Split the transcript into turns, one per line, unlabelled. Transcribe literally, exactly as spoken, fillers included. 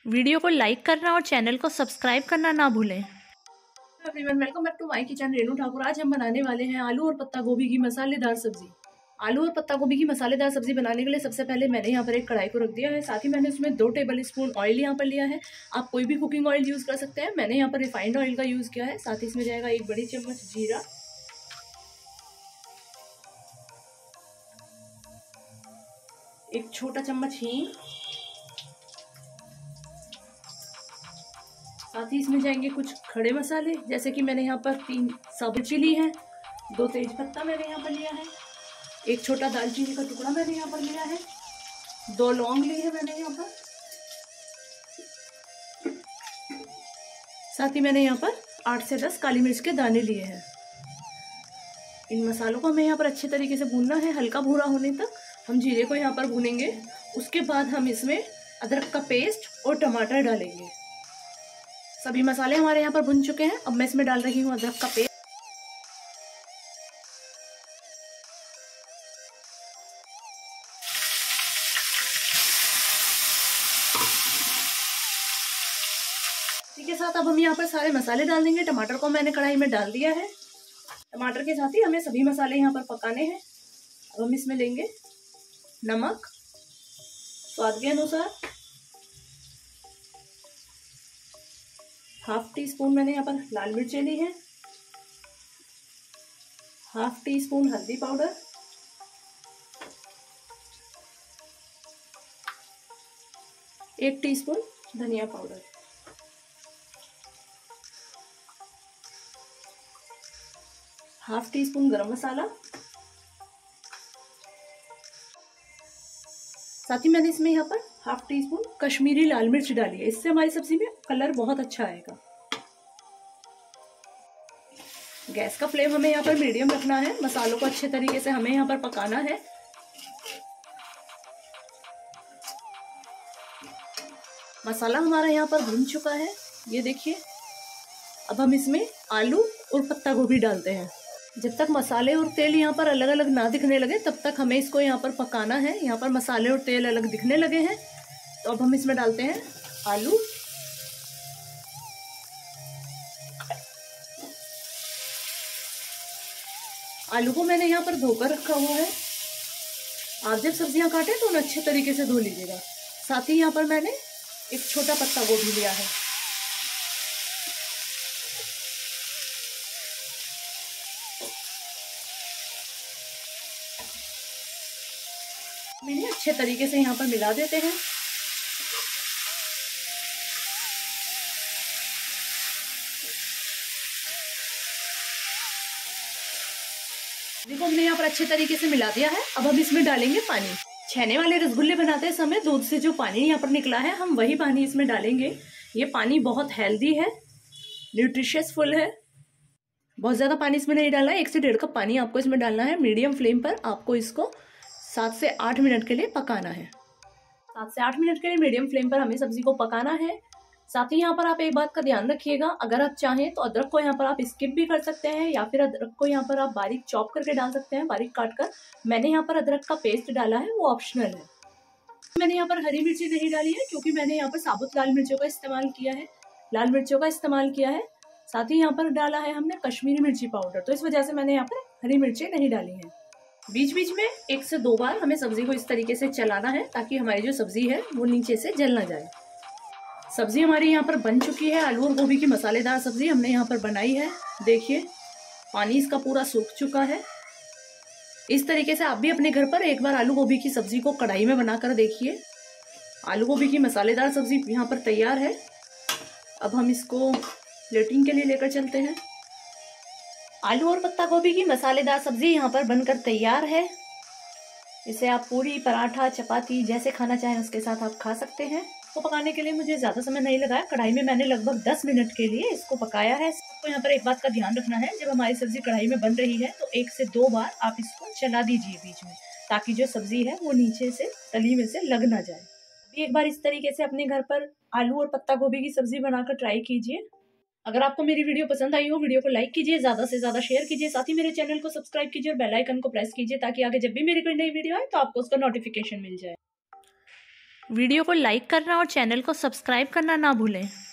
Video को like करना और चैनल को सब्सक्राइब करना ना भूलें।
Everyone, welcome back to my kitchen Renu Thakur. आज हम बनाने वाले हैं आलू और पत्ता गोभी की मसालेदार सब्जी। आलू और पत्ता गोभी की मसालेदार सब्जी बनाने के लिए सबसे पहले मैंने यहाँ पर एक कढ़ाई को रख दिया है। साथ ही मैंने उसमें दो टेबल स्पून ऑयल यहाँ पर लिया है। आप कोई भी कुकिंग ऑयल यूज़ कर सकते हैं। मैंने यहाँ पर रिफाइंड ऑयल का यूज़ किया है। साथ ही इसमें जाएगा एक बड़ी चम्मच जीरा, एक छोटा चम्मच हींग, साथ ही इसमें जाएंगे कुछ खड़े मसाले, जैसे कि मैंने यहाँ पर तीन साबुत चिली है, दो तेज पत्ता मैंने यहाँ पर लिया है, एक छोटा दालचीनी का टुकड़ा मैंने यहाँ पर लिया है, दो लौंग ली है मैंने यहाँ पर, साथ ही मैंने यहाँ पर आठ से दस काली मिर्च के दाने लिए हैं। इन मसालों को हमें यहाँ पर अच्छे तरीके से भूनना है, हल्का भूरा होने तक हम जीरे को यहाँ पर भूनेंगे। उसके बाद हम इसमें अदरक का पेस्ट और टमाटर डालेंगे। सभी मसाले हमारे यहाँ पर भुन चुके हैं। अब मैं इसमें डाल रही हूँ अदरक का पेस्ट। इसी के साथ अब हम यहाँ पर सारे मसाले डाल देंगे। टमाटर को मैंने कढ़ाई में डाल दिया है। टमाटर के साथ ही हमें सभी मसाले यहाँ पर पकाने हैं। अब हम इसमें लेंगे नमक स्वाद के अनुसार, हाफ टी स्पून मैंने यहाँ पर लाल मिर्चें ली है, हाफ टी स्पून हल्दी पाउडर, एक टीस्पून धनिया powder, half teaspoon garam masala. साथ ही मैंने इसमें यहाँ पर हाफ टी स्पून कश्मीरी लाल मिर्च डाली है। इससे हमारी सब्जी में कलर बहुत अच्छा आएगा। गैस का फ्लेम हमें यहाँ पर मीडियम रखना है। मसालों को अच्छे तरीके से हमें यहाँ पर पकाना है। मसाला हमारा यहाँ पर भुन चुका है, ये देखिए। अब हम इसमें आलू और पत्ता गोभी डालते हैं। जब तक मसाले और तेल यहाँ पर अलग अलग ना दिखने लगे तब तक हमें इसको यहाँ पर पकाना है। यहाँ पर मसाले और तेल अलग दिखने लगे हैं तो अब हम इसमें डालते हैं आलू। आलू को मैंने यहाँ पर धोकर रखा हुआ है। आप जब सब्जियां काटें तो उन्हें अच्छे तरीके से धो लीजिएगा। साथ ही यहाँ पर मैंने एक छोटा पत्ता गोभी लिया है। मैंने अच्छे तरीके से यहाँ पर मिला देते हैं। देखो हमने यहाँ पर अच्छे तरीके से मिला दिया है। अब हम इसमें डालेंगे पानी। छेने वाले रसगुल्ले बनाते समय दूध से जो पानी यहाँ पर निकला है हम वही पानी इसमें डालेंगे। ये पानी बहुत हेल्दी है, न्यूट्रिशियस फुल है। बहुत ज़्यादा पानी इसमें नहीं डालना है। एक से डेढ़ कप पानी आपको इसमें डालना है। मीडियम फ्लेम पर आपको इसको सात से आठ मिनट के लिए पकाना है। सात से आठ मिनट के लिए मीडियम फ्लेम पर हमें सब्जी को पकाना है। साथ ही यहाँ पर आप एक बात का ध्यान रखिएगा, अगर आप चाहें तो अदरक को यहाँ पर आप स्किप भी कर सकते हैं या फिर अदरक को यहाँ पर आप बारीक चॉप करके डाल सकते हैं, बारीक काट कर। मैंने यहाँ पर अदरक का पेस्ट डाला है, वो ऑप्शनल है। मैंने यहाँ पर हरी मिर्ची नहीं डाली है क्योंकि मैंने यहाँ पर साबुत लाल मिर्चों का इस्तेमाल किया है, लाल मिर्चों का इस्तेमाल किया है। साथ ही यहाँ पर डाला है हमने कश्मीरी मिर्ची पाउडर, तो इस वजह से मैंने यहाँ पर हरी मिर्ची नहीं डाली है। बीच बीच में एक से दो बार हमें सब्जी को इस तरीके से चलाना है ताकि हमारी जो सब्जी है वो नीचे से जल ना जाए। सब्जी हमारी यहाँ पर बन चुकी है। आलू और गोभी की मसालेदार सब्जी हमने यहाँ पर बनाई है। देखिए पानी इसका पूरा सूख चुका है। इस तरीके से आप भी अपने घर पर एक बार आलू गोभी की सब्जी को कढ़ाई में बनाकर देखिए। आलू गोभी की मसालेदार सब्जी यहाँ पर तैयार है। अब हम इसको प्लेटिंग के लिए लेकर चलते हैं। आलू और पत्ता गोभी की मसालेदार सब्जी यहाँ पर बनकर तैयार है। इसे आप पूरी, पराठा, चपाती जैसे खाना चाहें उसके साथ आप खा सकते हैं। इसको पकाने के लिए मुझे ज़्यादा समय नहीं लगाया। कढ़ाई में मैंने लगभग दस मिनट के लिए इसको पकाया है। आपको यहाँ पर एक बात का ध्यान रखना है, जब हमारी सब्जी कढ़ाई में बन रही है तो एक से दो बार आप इसको चला दीजिए बीच में, ताकि जो सब्जी है वो नीचे से तली में से लग ना जाए। एक बार इस तरीके से अपने घर पर आलू और पत्ता गोभी की सब्जी बनाकर ट्राई कीजिए। अगर आपको मेरी वीडियो पसंद आई हो, वीडियो को लाइक कीजिए, ज्यादा से ज्यादा शेयर कीजिए, साथ ही मेरे चैनल को सब्सक्राइब कीजिए और बेल आइकन को प्रेस कीजिए ताकि आगे जब भी मेरी कोई नई वीडियो आए तो आपको उसका नोटिफिकेशन मिल जाए।
वीडियो को लाइक करना और चैनल को सब्सक्राइब करना ना भूलें।